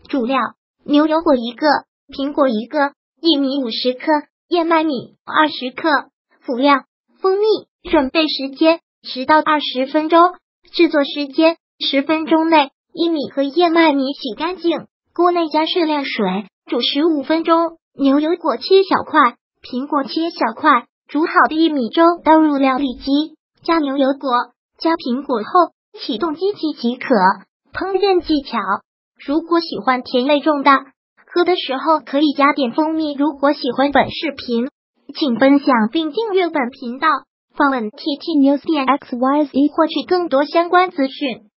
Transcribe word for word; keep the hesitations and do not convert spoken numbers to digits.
主料：牛油果一个，苹果一个，薏米五十克，燕麦米二十克。辅料：蜂蜜。准备时间十到二十分钟，制作时间十分钟内。薏米和燕麦米洗干净，锅内加适量水，煮十五分钟。牛油果切小块，苹果切小块。煮好的薏米粥倒入料理机，加牛油果，加苹果后启动机器即可。烹饪技巧：如果喜欢甜味重大，喝的时候可以加点蜂蜜。如果喜欢本视频，请分享并订阅本频道。访问 T T News 点 X Y Z 获取更多相关资讯。